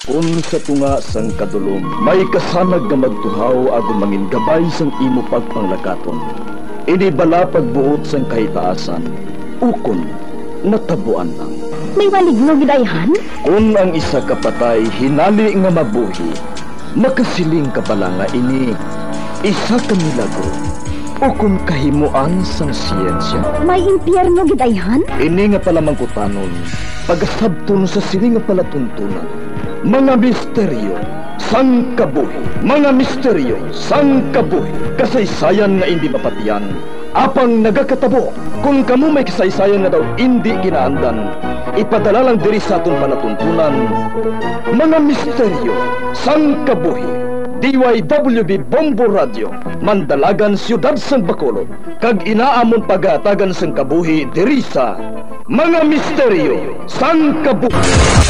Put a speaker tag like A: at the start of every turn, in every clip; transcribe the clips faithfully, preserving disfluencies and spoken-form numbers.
A: Kung sa tunga sang kadulom, may kasanag nga magtuhaw agon mangin gabay sang imo pagpanglakaton. Ini bala pagbuot sang kahitaasan, ukon natabuan lang.
B: May maligno gidayhan?
A: Kung ang isa ka patay hinali nga mabuhi, makasiling ka pala nga ini isa ka milagro o kung kahimuan sang siyensya.
B: May impyerno gidayhan?
A: Ini nga pala mangkutanon, pagasabton sa sini nga palatuntunan. Mga misteryo sang kabuhi, mga misteryo sang kabuhi, kasaysayan nga hindi mapatiyan, apang nagakatabo. Kung kamo may kasaysayan nga daw hindi ginaandan, ipadala lang diri sa atong palatuntunan. Mga misteryo sang kabuhi, D Y W B Bombo Radio, Mandalagan, Siyudad sang Bacolod, kag inaamon pagatagan sang kabuhi diri sa Mga Misteryo sang Kabuhi.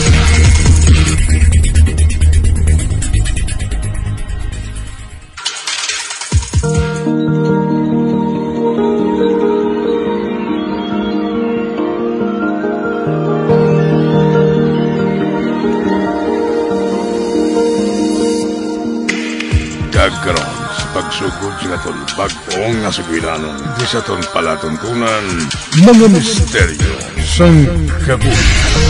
C: Dagkaroon sa pagsugod sa aton bag-ong nga sugiranon di sa aton palatuntunan, Mga Misteryo sang Kabuhi.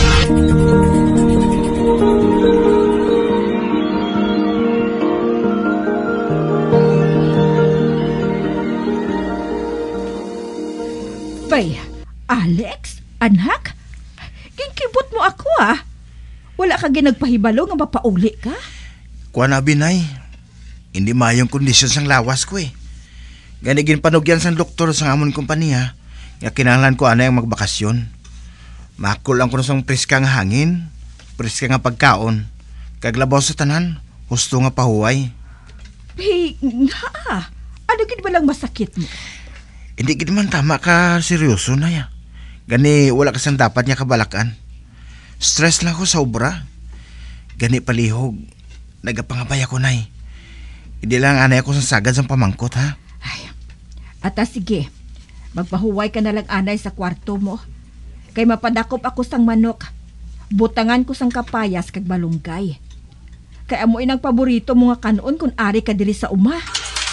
D: Bay, Alex, anak, kinkibot mo ako ah. Wala ka ginagpahibalo nga mapauli ka?
E: Kuha na, Binay. Hindi mayong kondisyon sang lawas ko eh. Ganigin panugyan sang doktor sang amon kompanya, nga kinahanglan ko ana yung magbakasyon. Makul lang ko na sang preska nga hangin, preska nga pagkaon, kaglabaw sa tanan, husto nga pahuway.
D: Hey, nga, ano gid ba lang masakit mo?
E: Hindi gid man tama ka seryoso na ya. Gani wala kasang dapat niya kabalakan. Stress lang ko sa obra. Gani palihog, nagapangabay ako na eh. Hindi lang anay ako sa sagad sa pamangkot, ha?
D: Ay, ata sige, magpahuway ka na lang anay sa kwarto mo. Kay mapadakop ako sang manok. Butangan ko sang kapayas kag balunggay. Kaya mo inang paborito mo nga kanon kung ari ka diri sa uma.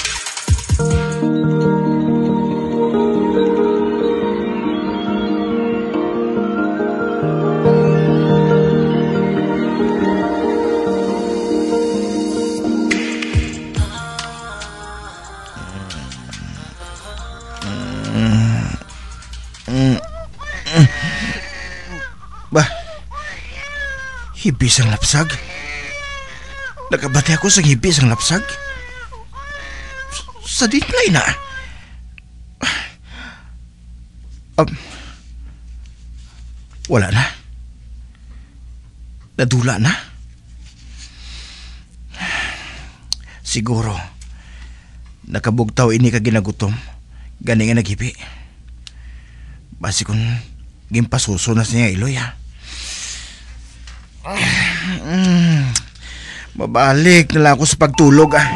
E: Hibis ang lapsag? Nakabati ako sa hibis ang lapsag? Sa display na. Um, wala na. Nadula na. Siguro, nakabugtaw ini ka ginagutom. Gani nga naghibi. Basi kung gimpasuso na siya iloy ha. Mm, mabalik na lang ako sa pagtulog ah.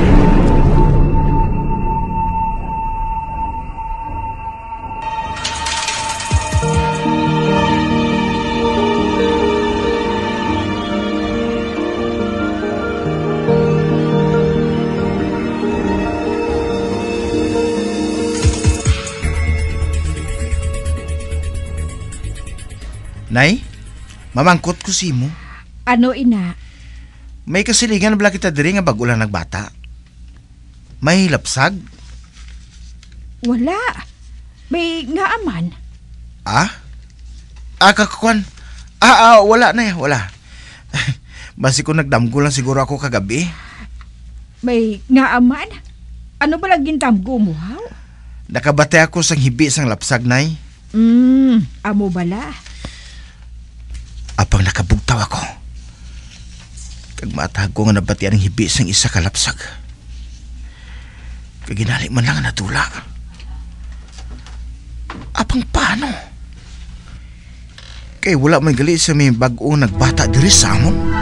E: Nay? Mamangkot ko si mo.
D: Ano, ina?
E: May kasilingan na bala kita diri nga bago lang nagbata. May lapsag?
D: Wala. May nga aman.
E: Ah? Ah, kakakuan. Ah, ah, wala na ya, wala. Basi ko nagdamgo lang siguro ako kagabi.
D: May nga aman? Ano ba lang gintamgo mo, haw?
E: Nakabate ako sang hibi sang lapsag, nay.
D: Hmm, amo bala.
E: Apang nakabugtaw ako. Kag matag ko nga nabatian ang hibi sang isa kalapsag. Kaginali man lang natula. Apang paano? Kay wala man gali sa may bag-ong nagbata diri sa amon.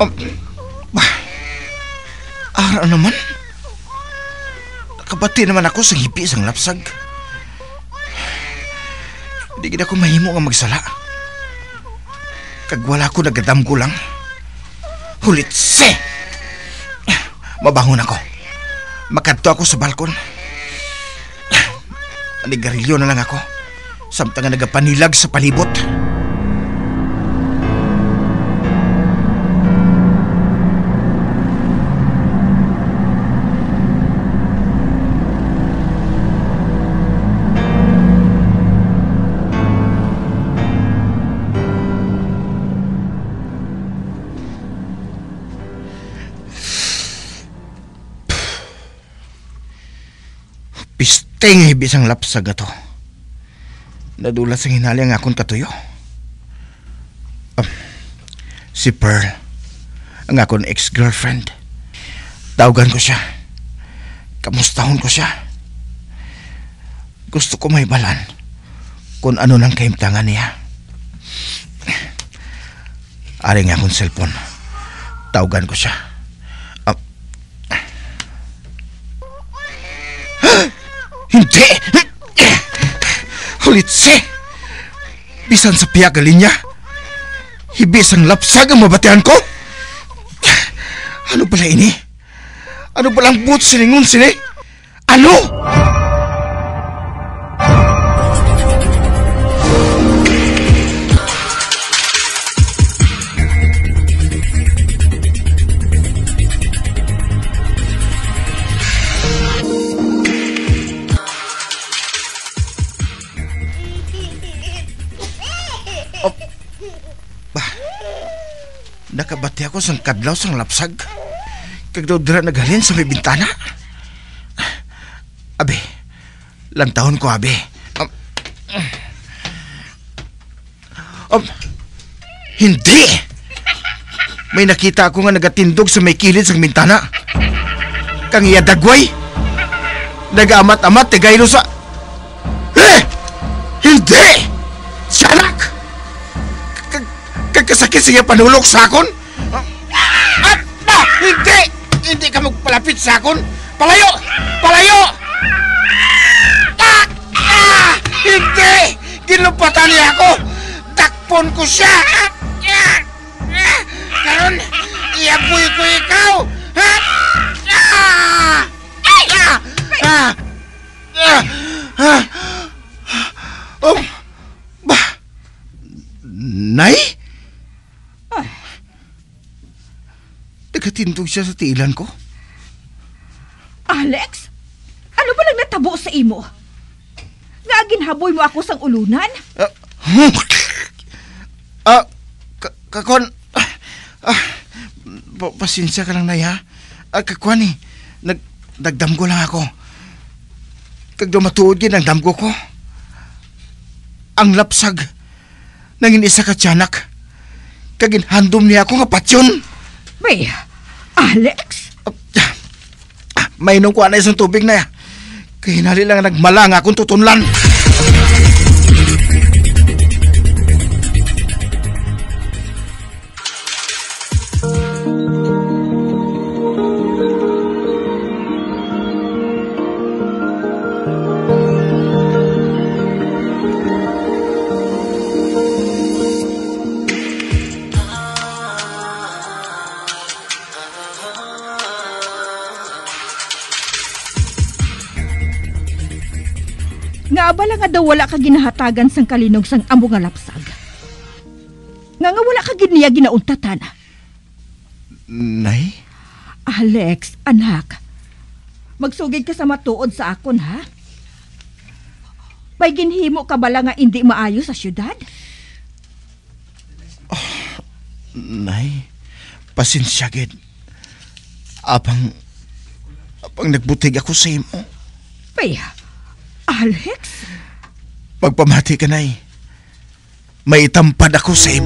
E: Um, Ara naman. Nakabati naman ako sa hipi sang lapsag. Hindi gina ko mahimo nga magsala. Kag wala ko nagadam ko lang. Hulitse! Mabangon ako. Makadto ako sa balkon. Manigarilyo na lang ako. Samtang nga nagapanilag sa palibot. Pisteng hibisang lapsag ato. Nadulas ang hinali ang akong katuyo. Um, si Pearl, ang akong ex-girlfriend. Tawagan ko siya. Kamustahon ko siya. Gusto ko may balan kung ano nang kaimtangan niya. Ari nga akong cellphone. Tawagan ko siya. Um, Hindi! Hulitse! Bisan sa piyak linya, hibis ang lapsag ang mabatihan ko? Ano pala ini? Ano palang but siningon sini? Ano? Nakabati ako sang kadlaw sang lapsag. Kag daw dira naghalin sa may bintana. Abe, lantahon ko abe. Um, um, hindi! May nakita ako nga nagatindog sa may kilid sang bintana. Kang iya dagway. Nag-amat-amat tigaylo sa... Eh! Hindi! Siyanak! Kagkasakit siya panulok sa akon? At na! Hindi! Hindi ka magpalapit sa akon! Palayo! Palayo! Ah! Ah! Hindi! Ginupatan niya ako! Takpon ko siya! Ah! Ah! Karon, iapoy ko ikaw! Ah! Ah! Ah! Ah! Ah! Ah! Oh! Ba? Nay? Nagatindog siya sa tiilan ko.
D: Alex? Ano ba lang natabo sa imo? Nga ginhaboy mo ako sang ulunan?
E: Ah, uh, uh, kakon, ah, ah, pasensya ka lang na ya. Ah, kakwan eh, nag, nagdamgo lang ako. Kag dumatuod yun ang damgo ko. Ang lapsag, nangin isa ka tiyanak. Kag inhandom niya ako nga patsyon.
D: May, Alex?
E: Uh, ah, mainom ko anay isang tubig na ya. Kaya hinali lang nagmala nga akong tutunlan.
D: Nga abala nga daw wala ka ginahatagan sang kalinog sang amo nga lapsag. Nga nga wala ka giniya ginauntatan.
E: Nay?
D: Alex, anak. Magsugid ka sa matuod sa akon, ha? May ginhimo ka bala nga hindi maayo sa syudad?
E: Oh, Nay, pasensya gid. Apang, apang nagbutig ako sa imo.
D: Ay, Alex?
E: Magpamati ka, Nay. May itampad ako sa imo.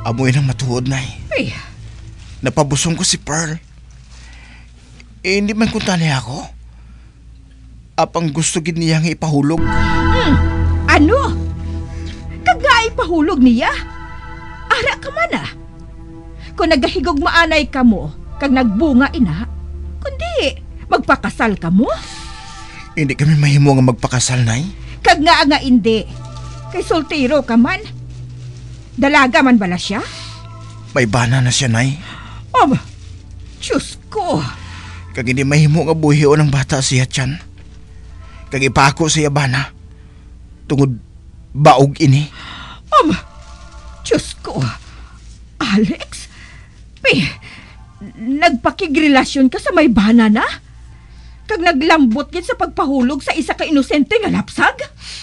E: Amoy nang matuod, Nay.
D: Ay,
E: Napabusong ko si Pearl. Eh, hindi man kunta niya ako. Apang gusto gid niya nga ipahulog.
D: hmm, ano? Kagay pahulog niya? Ara ka man ah. Kung nagahigog maanay ka mo, kag nagbunga ina, kundi magpakasal ka mo?
E: Hindi kami mahimo nga magpakasal, Nay.
D: Kag nga nga hindi. Kay soltero ka man. Dalaga man bala siya?
E: May bana na siya, Nay.
D: Um, Diyos ko.
E: Kag hindi mahimo nga buhiyo ng bata siya tiyan. Kag ipako siya bana. Tungod baog ini.
D: Um, Diyos ko. Alex? May, nagpakigrelasyon ka sa may bana na? Kag naglambot gid sa pagpahulog sa isa ka inosente nga lapsag?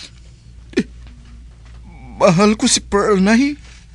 E: Mahal ko si Pearl, Nay.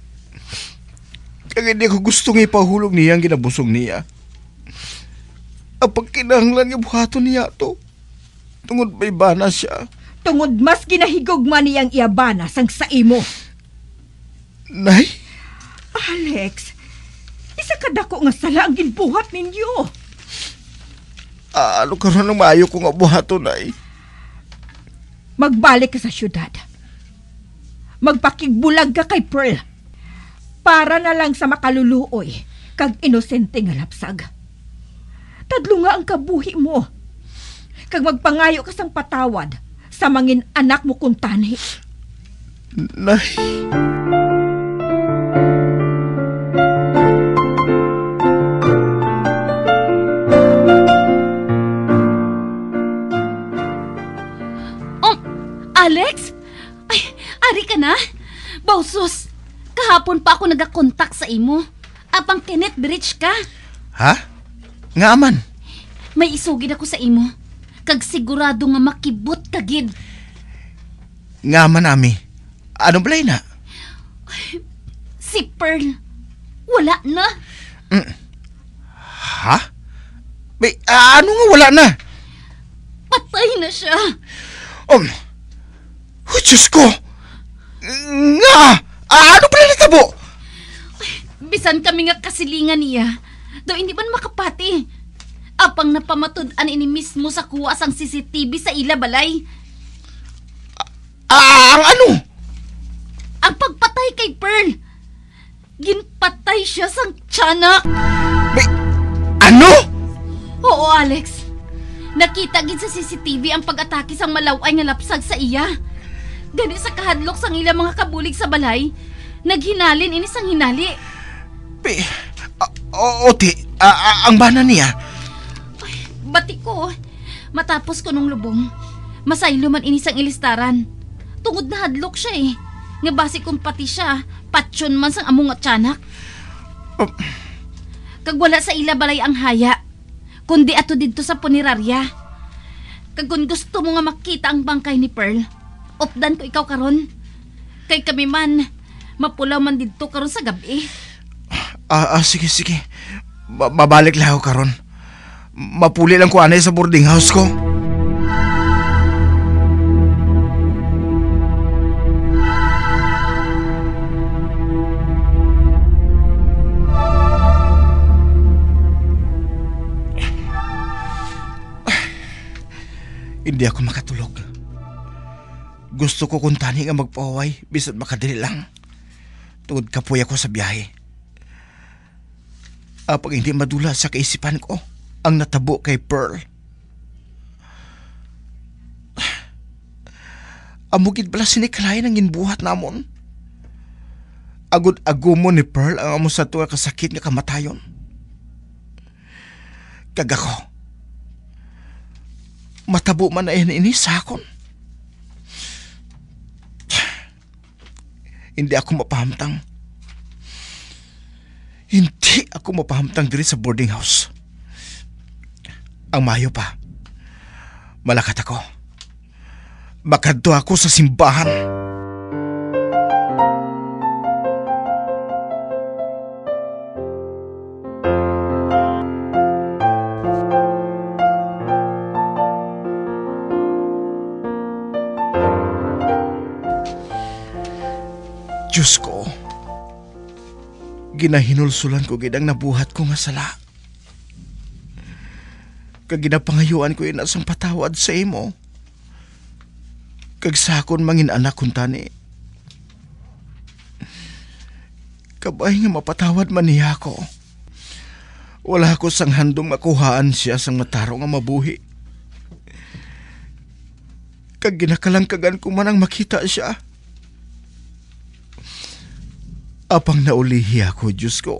E: Kag hindi ko gusto nga ipahulog niya ang ginabusog niya. Apag kinahanglan nga buhaton niya to. Tungod may bana siya.
D: Tungod mas ginahigog man niyang iabana sang sa imo.
E: Nay?
D: Alex, isa ka dako nga sala ang ginbuhat ninyo.
E: Ah, ano karon ang maayo ko nga buhaton, Nay?
D: Magbalik ka sa syudad. Magpakigbulag ka kay Pearl. Para na lang sa makaluluoy kag inosente nga lapsag. Tadlo nga ang kabuhi mo. Kag magpangayo ka sang patawad sa mangin anak mo kung tani.
E: Nay?
F: Oh, Alex? Ay, ari ka na? Bausos, kahapon pa ako nagakontak sa imo. Apang Kenneth Bridge ka.
E: Ha? Nga aman.
F: May isugid ako sa imo. Kag sigurado nga makibot kagid.
E: Nga aman, Ami. Ano balay na?
F: Si Pearl, wala na.
E: Mm. Ha? May, ah, ano nga wala na?
F: Patay na siya.
E: Um, oh, Diyos ko! Nga! Ah, ano pala natabo?
F: Bisan kami nga kasilingan niya. Daw hindi man makapati. Apang napamatud-an ini mismo sa kuha sang C C T V sa ila balay.
E: Ah, ang ano?
F: Ang pagpatay kay Pearl. Ginpatay siya sang tiyanak.
E: May, ano?
F: Oo, Alex. Nakita gid sa C C T V ang pag-atake sang malaway nga lapsag sa iya. Gani sa kahadlok sang ila mga kabulig sa balay, naghinalin ini sang hinali.
E: May, ah, o, ti, ah, ah, ang bana niya.
F: Bati ko, matapos ko nung lubong, masaylo man ini sang ilistaran. Tungod na hadlok siya eh. Nga basi kung pati siya, patsyon man sang among at tiyanak.
E: Oh.
F: Kag wala sa ila balay ang haya, kundi ato didto sa punerarya. Kag kung gusto mo nga makita ang bangkay ni Pearl, opdan ko ikaw karon. Kay kami man, mapulaw man didto karon sa gabi.
E: Ah, ah sige, sige. Ma- mabalik lang ako karon. Mapuli lang ko anay sa boarding house ko. Hindi ako makatulog. Gusto ko kung tani nga magpaway, bisan makadili lang. Tungod kapoy ako sa biyahe. Apag hindi madula sa kaisipan ko ang natabo kay Pearl. Amugid bala sinikalayan ang ginbuhat namon. Agud-agumon ni Pearl ang amo sa tuwa kasakit nga kamatayon. Kag ako, matabo man na ini sakon. Hindi ako mapahamtang. Hindi ako mapahamtang diri sa boarding house. Ang mayo pa, malakat ako. Makadto ako sa simbahan. Diyos ko, Ginahinulsulan ko gid ang nabuhat ko nga sala. Kag ginapangayuan ko ina sang patawad sa imo. Kag sakon mangin anak kun tani. Kabay nga mapatawad man niya ako. Wala ko sang handong makuhaan siya sang mataro nga mabuhi. Kag ginakalangkagan ko man ang makita siya. Apang naulihi ako, Diyos ko.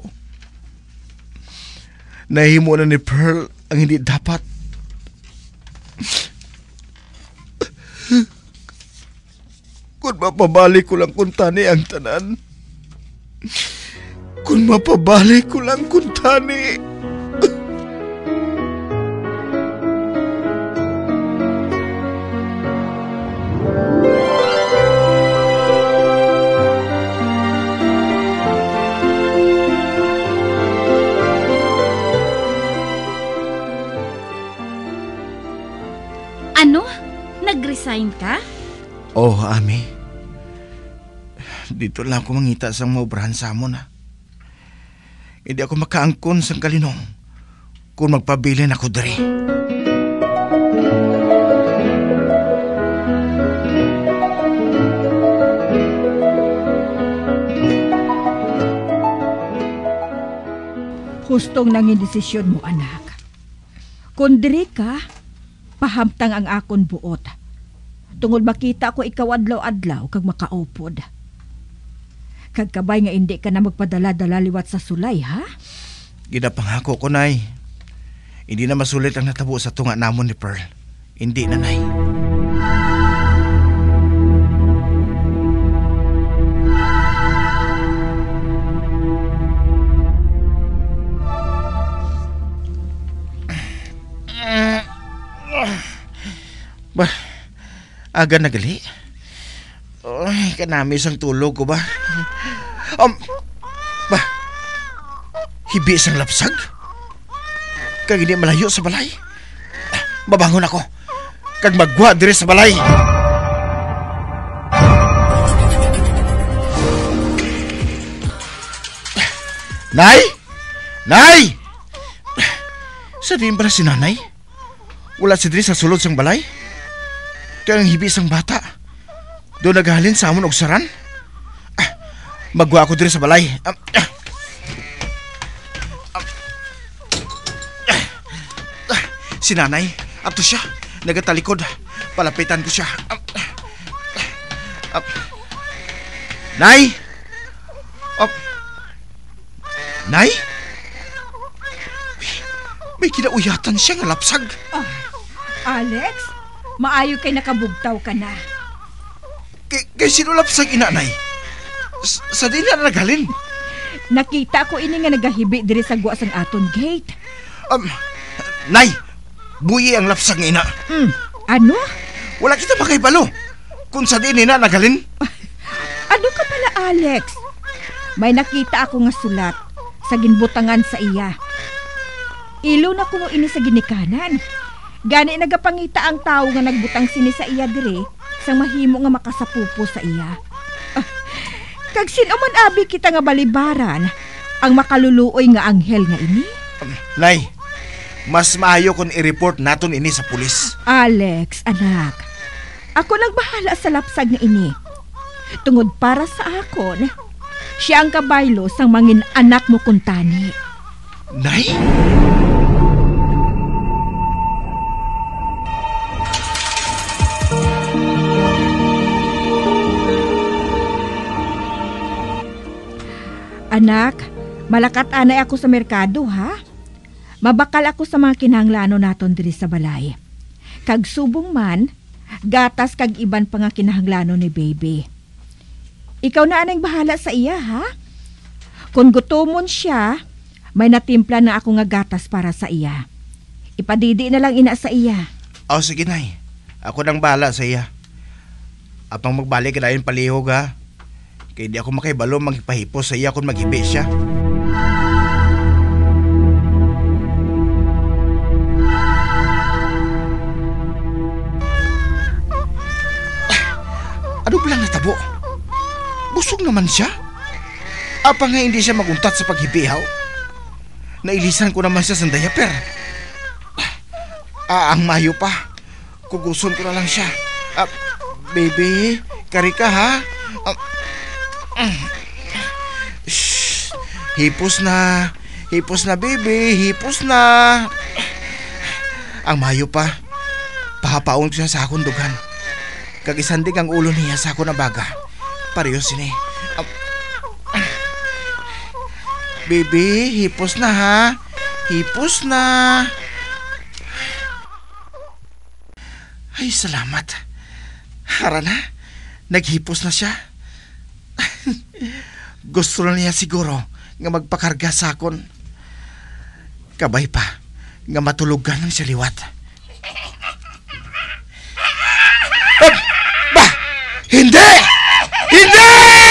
E: Nahimo na ni Pearl ang hindi dapat. Kung mapabalik ko lang kung tani ang tanan. Kung mapabalik ko lang kung tani.
F: Ano? Nag-resign ka?
E: Oh, Ami. Dito lang ako mangita sa maubrahan sa amon, ha. Hindi ako makaangkon sang kalinong kung magpabilin ako diri.
D: Hustong nangin desisyon mo, anak. Kung diri ka, pahamtang ang akon buot. Tungod makita ko ikaw adlaw-adlaw kag makaupod. Kag kabay nga hindi ka na magpadala-dala liwat sa sulay, ha?
E: Ginapangako ko, Nay. Hindi na masulit ang natabo sa tunga namon ni Pearl. Hindi na, Nay. Bah, aga na gali. Ay, kanami sang tulog ko ba? Um, bah, hibi sang lapsag? Kag hindi malayo sa balay. Babangon ako. Kag magwa dire sa balay. Nay! Nay! Sa din ba si nanay? Wala si dire sa sulod sang balay? Kaya ang hibi sang bata. Doon naghalin sa amon og saran. Ah, magwa ako dire sa balay. Ah, ah, ah, ah, si nanay, ato siya. Nagatalikod. Palapitan ko siya. Ah, ah, ah, Nay! Oh, Nay? May kinauyatan siya nga lapsag.
D: Ah, Alex, maayo kay nakabugtaw ka na.
E: Kay, kay sino lapsag inanay? S- sa di na naghalin?
D: Nakita ko ini nga nagahibi diri sa guwas ang aton gate.
E: Um, Nay, buyi ang lapsag nga ina.
D: Hmm, ano?
E: Wala kita makaibalo. Kung sa di na naghalin?
D: Ano ka pala, Alex? May nakita ako nga sulat sa ginbutangan sa iya. Ilo na kuno ini sa ginikanan. Gani nagapangita ang tao nga nagbutang sini sa iya dire sa mahimo nga makasapupo sa iya. Ah, kag sino man abi kita nga balibaran ang makaluluoy nga anghel nga ini?
E: Um, Nay, mas maayo kung i-report naton ini sa pulis.
D: Alex, anak. Ako nagbahala sa lapsag nga ini. Tungod para sa akon, siya ang kabaylo sang mangin anak mo kuntani.
E: Nay?
D: Anak, malakat anay ako sa merkado, ha? Mabakal ako sa mga kinahanglanon naton diri sa balay. Kag subong man, gatas kag iban pa nga kinahanglanon ni baby. Ikaw na anang bahala sa iya, ha? Kung gutomon siya, may natimpla na ako nga gatas para sa iya. Ipadidi na lang ina sa iya.
E: Oh, sige, Nay. Ako nang bahala sa iya. Apang magbalik na yun palihog, ha? Kaya di ako makaibalo magpahipo sa iya kung maghibi siya. Ah, ano ba lang natabo? Busog naman siya. Apa nga hindi siya maguntat sa paghibihaw? Nailisan ko naman siya sa diaper. Ah, ang mayo pa. Kuguson ko na lang siya. Ah, baby, kari ka ha? Ah, mm. Shh, hipos na. Hipos na, baby. Hipos na. Ang mayo pa. Pahapaon ko siya sa akong dugan. Kagisandig ang ulo niya sa akong nabaga. Pareho sini. Ah, baby, hipos na ha. Hipos na. Ay, salamat. Hara na. Naghipos na siya. Gusto na niya siguro nga magpakarga sa akon. Kabay pa nga matulugan ng siliwat. Oh, ba? Hindi! Hindi!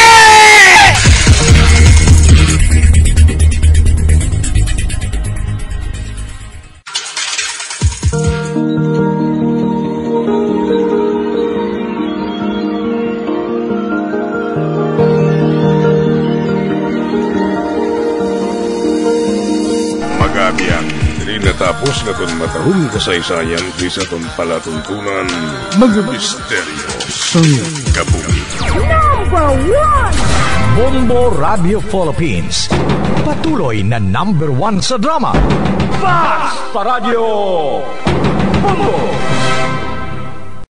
C: Natapos na itong matahong kasaysayan di sa itong palatuntunan mga misteryo sa kabuhi.
B: Number one!
G: Bombo Radio Philippines. Patuloy na number one sa drama. Fast pa Radio! Bombo!